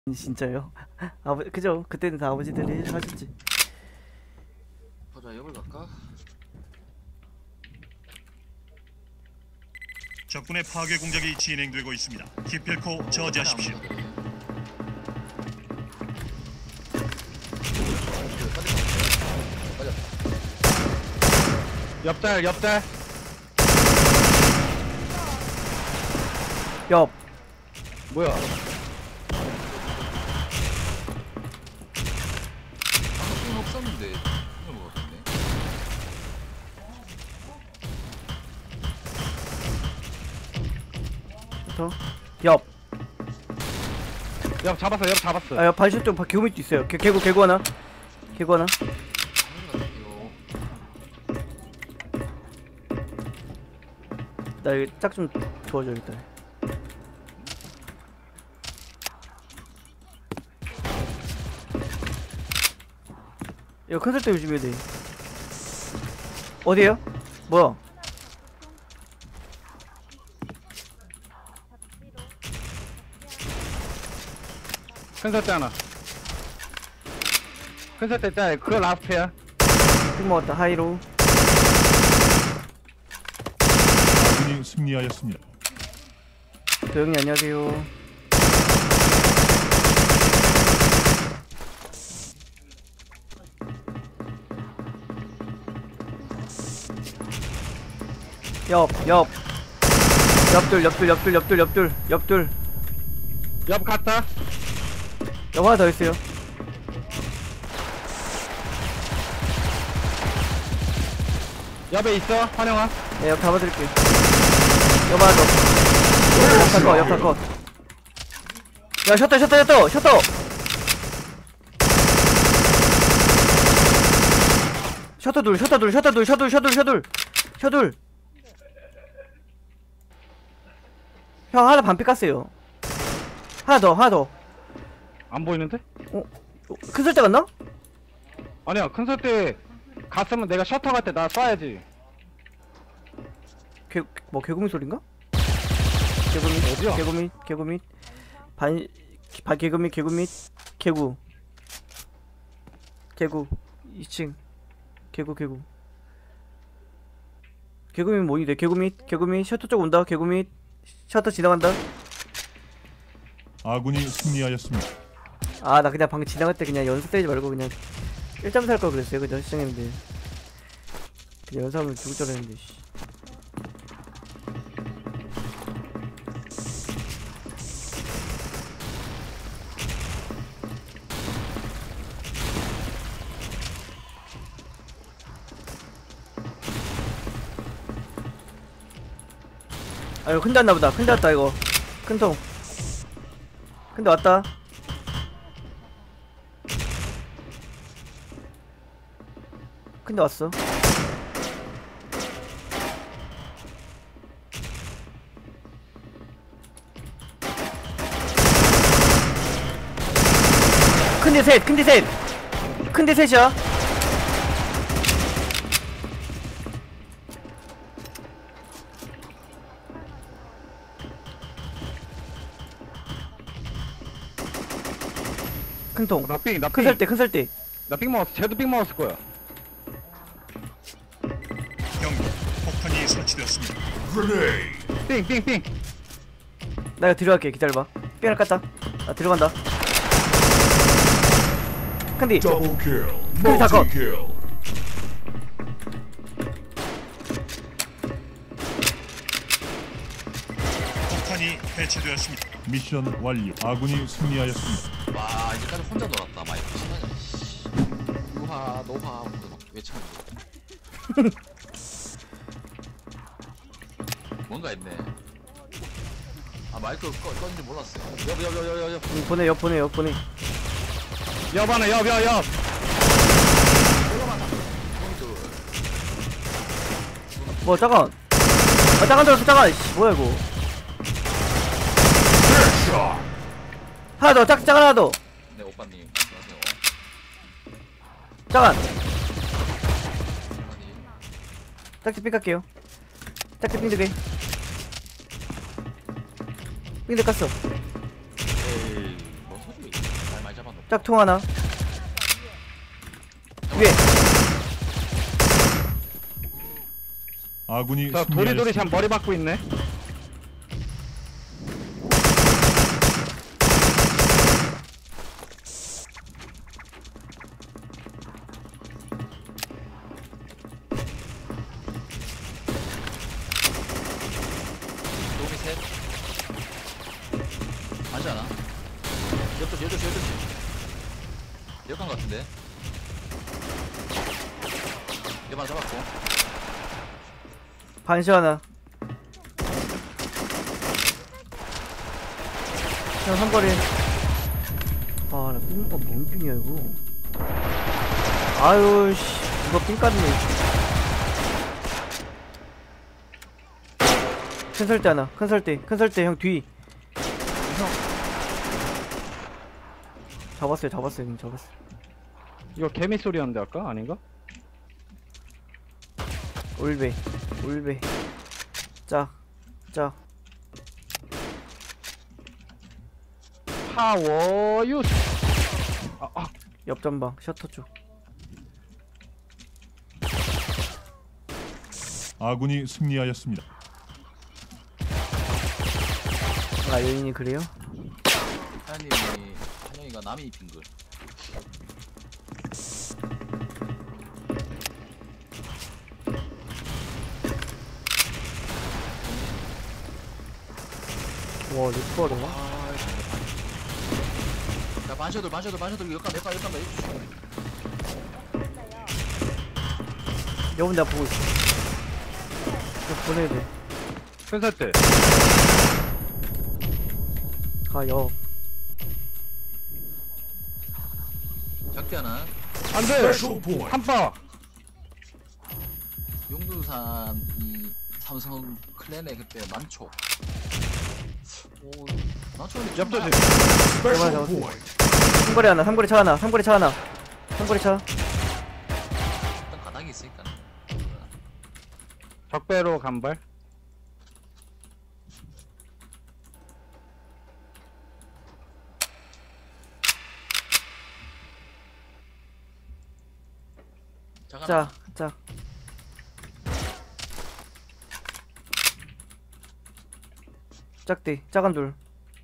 진짜요? 그죠? 그때는 다 아버지들이 하셨지. 보자, 옆을 갈까? 적군의 파괴 공작이 진행되고 있습니다. 기필코 저지하십시오. 옆달 옆달 옆. 뭐야? 아, 없었는데 이걸 먹었네. 더. 옆. 옆 잡았어 옆 잡았어. 옆 반샷 쪽 개구미도 있어요. 개구 하나. 개구 하나. 나 이거 짝 좀 도와줘야겠다. 이거 컨셉 때문에 조심해야 돼. 어디에요? 뭐야? 큰 설대 하나. 큰 설대 있잖아. 그거 라스트야. 픽 먹었다. 하이로. 아군이 승리하였습니다. 도영이 안녕하세요. 옆둘. 옆 갔다. 옆 하나 더 있어요. 옆에 있어 환영아. 네, 옆 잡아드릴게요. 옆 하나 더. 옆 다 컷. 야, 셔터. 셔둘. 형, 하나 반피 깠어요. 하나 더. 안 보이는데? 큰 설대 갔나? 아니야 큰 설대 갔으면 내가 셔터 갈 때 나 쏴야지. 개구미 소린가? 어디야? 개구미. 개구. 2층. 개구미 뭐니? 개구미 셔터 쪽 온다. 개구미 셔터 지나간다. 아군이 승리하였습니다. 아, 나 그냥 방금 지나갈 때 그냥 연습 때리지 말고 그냥 1점 살 걸 그랬어요. 그죠, 시청님들. 그냥 연습하면 죽을 줄 알았는데, 씨. 아, 이거 큰데 왔나보다. 큰데 왔다, 이거. 큰통. 큰데 왔다. 큰데 왔어. 큰데 셋이야. 큰통. 큰 설대. 나 삥 먹었어. 쟤도 삥 먹었을 거야. 경고. 폭탄이 설치되었습니다. 삥. 나 이거 들어갈게. 기다려봐. 삐 하나 깠다. 나 들어간다. 큰디 다 컷. 폭탄이 해체되었습니다. 미션 완료. 아군이 승리하였습니다. 와, 이제까지 혼자 놀았다. 마이크 시간이. 노하 막 외치는 거. 뭔가 했네. 아, 마이크 꺼는지 몰랐어요. 옆. 보내. 옆 하나 옆. 뭐 짜간. 아, 짜간 들었어. 짜간. 씨, 뭐야 이거. 하나 더. 짜간 하나 더. 네, 오빠님. 안녕하세요. 짜간. 오빠님. 짝지 삥 깎게요. 짝지 삥 2개. 삥 깠어. 에이, 뭔 소리? 짝퉁 하나. 위에. 아군이 저 승리하였습니다. 도리도리 참 머리 박고 있네. 도움이 셋. 아니지 않아? 12시 10간 같은데. 얘만 잡았고. 반시 하나. 형 삼거리. 아, 나 삥, 뭔 삥이야 이거. 아유 씨, 이거 삥 깠네. 큰 설대 하나. 큰 설대 형 뒤. 형. 잡았어요 형 잡았어요. 이거 개미 소리였는데 아까 아닌가? 올베. 짝. 파워유. 옆전방 셔터 쪽. 아군이 승리하였습니다. 아 여인이 그래요? 한영이가 남이 입힌 걸. 와 렉버려. 야 반셔들 역감 여분 내가 보고 있어. 이거 보내야 돼. 큰설대. 가 역. 작대 하나. 안돼. 한파. 용두산이 삼성 클랜에 그때 만초. 오 만초는 옆도지. 얼마나 잡았어? 삼거리 하나. 삼거리 차 하나. 일단 바닥에 있으니까. 적배로 간발. 잠깐. 자. 짝대. 작은 둘.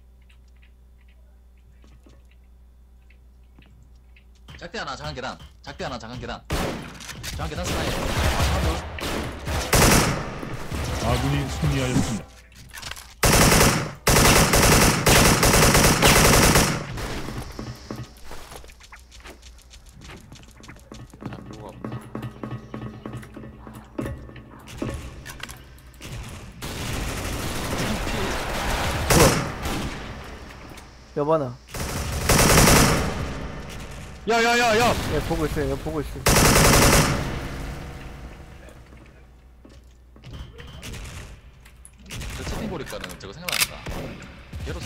작대 하나 작은 계단. 작은 계단 스나이. 아군이 승리하였습니다. 누가 없나? 여봐나. 야야야야. 얘 보고 있어요. 저 채팅 보니까는 저거 생각난다. 얘로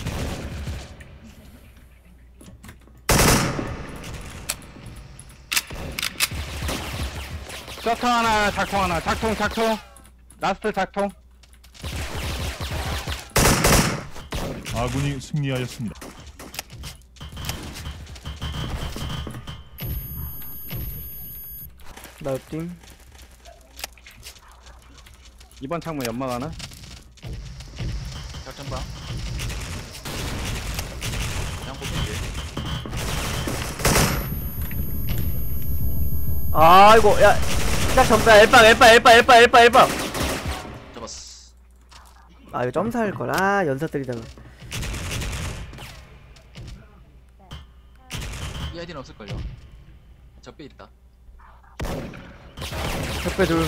셔터 하나, 작통 하나. 작통. 라스트 작통. 아군이 승리하였습니다. 나 옆팀. 이번 창문 연막 하나. 작전방. 그냥 뽑는게. 아이고 야. 딱 점사 엘빵. 잡았어. 아 이거 점사할 걸. 아 연사 때리다가. 이 아이디는 없을걸요. 적배 있다. 적배 둘.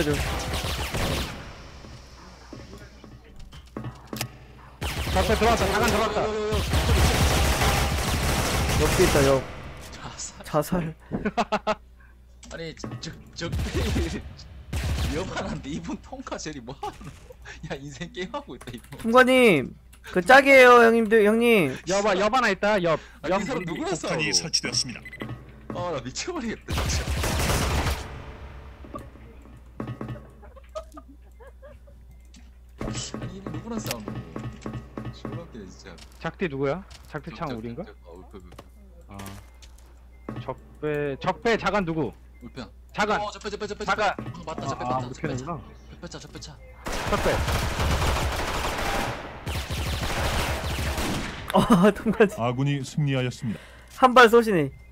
적배 들어왔다. 잠깐 들어왔다. 옆에 있다 역. 자살. 자살. 아니 적배 위험한데 이분 통과젤이 뭐하노? 야 인생 게임하고 있다 이분. 총관님 그 짝이에요 형님. 옆 하나 있다. 옆. 아니 이 사람 누구랑 싸워? 폭탄이 설치되었습니다. 아나 미쳐버리겠다 진짜. 아니 이분 누구랑 싸우는 거야? 졸라 웃기네 진짜. 작디 누구야? 작디 창 우린가? 적배 자간 누구? 울편. 자간. 저빼. 자간. 맞다. 저빼 아, 맞다. 우리 편이구나. 저빼차. 적배. 통과지. 아군이 승리하였습니다. 한 발 쏘시네.